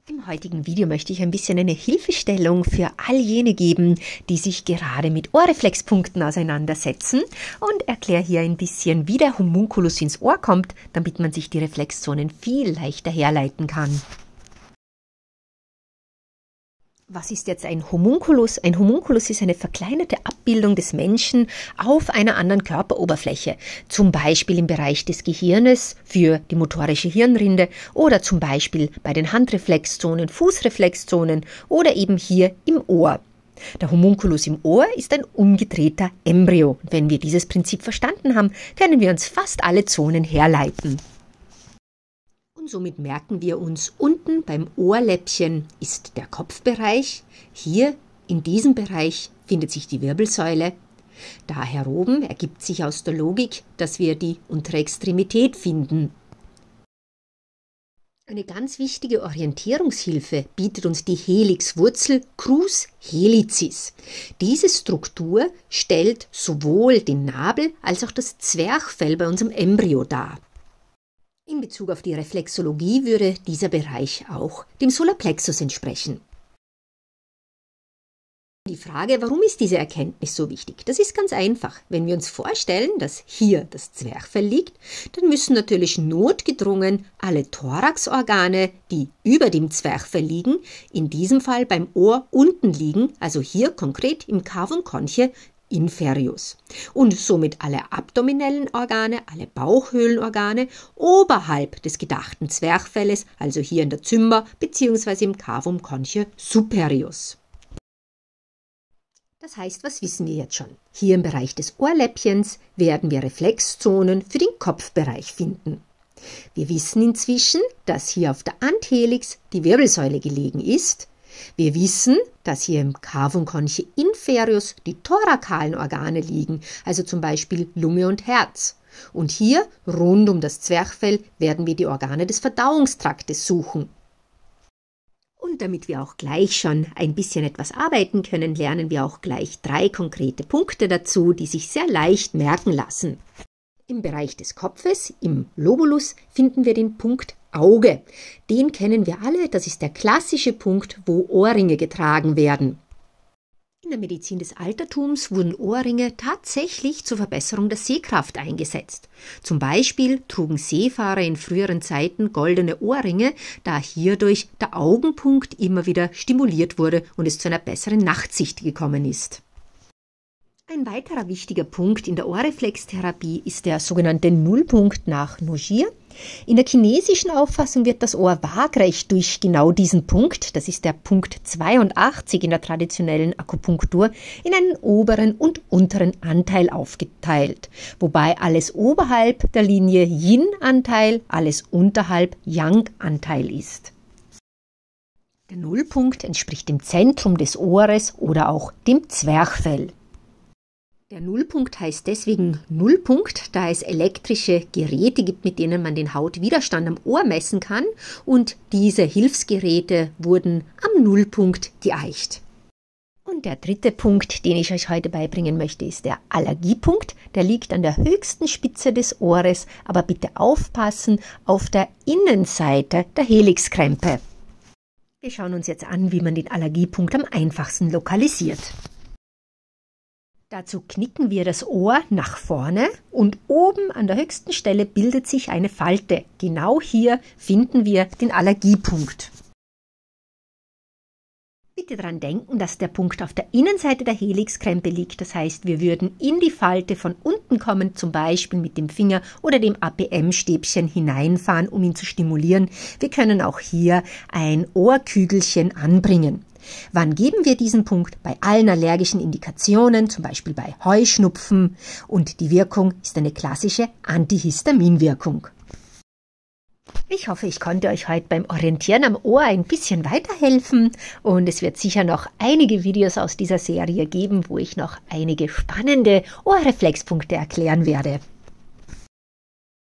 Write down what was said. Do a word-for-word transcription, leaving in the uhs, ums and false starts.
Im heutigen Video möchte ich ein bisschen eine Hilfestellung für all jene geben, die sich gerade mit Ohrreflexpunkten auseinandersetzen und erkläre hier ein bisschen, wie der Homunculus ins Ohr kommt, damit man sich die Reflexzonen viel leichter herleiten kann. Was ist jetzt ein Homunculus? Ein Homunculus ist eine verkleinerte Abbildung des Menschen auf einer anderen Körperoberfläche, zum Beispiel im Bereich des Gehirnes für die motorische Hirnrinde oder zum Beispiel bei den Handreflexzonen, Fußreflexzonen oder eben hier im Ohr. Der Homunculus im Ohr ist ein umgedrehter Embryo. Und wenn wir dieses Prinzip verstanden haben, können wir uns fast alle Zonen herleiten. Und somit merken wir uns, unten beim Ohrläppchen ist der Kopfbereich, hier in diesem Bereich findet sich die Wirbelsäule. Da heroben ergibt sich aus der Logik, dass wir die untere Extremität finden. Eine ganz wichtige Orientierungshilfe bietet uns die Helixwurzel Crus helicis. Diese Struktur stellt sowohl den Nabel als auch das Zwerchfell bei unserem Embryo dar. In Bezug auf die Reflexologie würde dieser Bereich auch dem Solarplexus entsprechen. Die Frage, warum ist diese Erkenntnis so wichtig? Das ist ganz einfach. Wenn wir uns vorstellen, dass hier das Zwerchfell liegt, dann müssen natürlich notgedrungen alle Thoraxorgane, die über dem Zwerchfell liegen, in diesem Fall beim Ohr unten liegen, also hier konkret im Cavum conchae inferius. Und somit alle abdominellen Organe, alle Bauchhöhlenorgane oberhalb des gedachten Zwerchfelles, also hier in der Zymba bzw. im Cavum conchae superius. Das heißt, was wissen wir jetzt schon? Hier im Bereich des Ohrläppchens werden wir Reflexzonen für den Kopfbereich finden. Wir wissen inzwischen, dass hier auf der Anthelix die Wirbelsäule gelegen ist. Wir wissen, dass hier im Cavum conchae inferius die thorakalen Organe liegen, also zum Beispiel Lunge und Herz. Und hier, rund um das Zwerchfell, werden wir die Organe des Verdauungstraktes suchen. Und damit wir auch gleich schon ein bisschen etwas arbeiten können, lernen wir auch gleich drei konkrete Punkte dazu, die sich sehr leicht merken lassen. Im Bereich des Kopfes, im Lobulus, finden wir den Punkt Auge. Den kennen wir alle, das ist der klassische Punkt, wo Ohrringe getragen werden. In der Medizin des Altertums wurden Ohrringe tatsächlich zur Verbesserung der Sehkraft eingesetzt. Zum Beispiel trugen Seefahrer in früheren Zeiten goldene Ohrringe, da hierdurch der Augenpunkt immer wieder stimuliert wurde und es zu einer besseren Nachtsicht gekommen ist. Ein weiterer wichtiger Punkt in der Ohrreflextherapie ist der sogenannte Nullpunkt nach Nogier. In der chinesischen Auffassung wird das Ohr waagrecht durch genau diesen Punkt, das ist der Punkt zweiundachtzig in der traditionellen Akupunktur, in einen oberen und unteren Anteil aufgeteilt, wobei alles oberhalb der Linie Yin-Anteil, alles unterhalb Yang-Anteil ist. Der Nullpunkt entspricht dem Zentrum des Ohres oder auch dem Zwerchfell. Der Nullpunkt heißt deswegen Nullpunkt, da es elektrische Geräte gibt, mit denen man den Hautwiderstand am Ohr messen kann, und diese Hilfsgeräte wurden am Nullpunkt geeicht. Und der dritte Punkt, den ich euch heute beibringen möchte, ist der Allergiepunkt. Der liegt an der höchsten Spitze des Ohres, aber bitte aufpassen, auf der Innenseite der Helixkrempe. Wir schauen uns jetzt an, wie man den Allergiepunkt am einfachsten lokalisiert. Dazu knicken wir das Ohr nach vorne und oben an der höchsten Stelle bildet sich eine Falte. Genau hier finden wir den Allergiepunkt. Bitte daran denken, dass der Punkt auf der Innenseite der Helixkrempe liegt. Das heißt, wir würden in die Falte von unten kommen, zum Beispiel mit dem Finger oder dem A P M-Stäbchen hineinfahren, um ihn zu stimulieren. Wir können auch hier ein Ohrkügelchen anbringen. Wann geben wir diesen Punkt? Bei allen allergischen Indikationen, zum Beispiel bei Heuschnupfen, und die Wirkung ist eine klassische Antihistaminwirkung. Ich hoffe, ich konnte euch heute beim Orientieren am Ohr ein bisschen weiterhelfen, und es wird sicher noch einige Videos aus dieser Serie geben, wo ich noch einige spannende Ohrreflexpunkte erklären werde.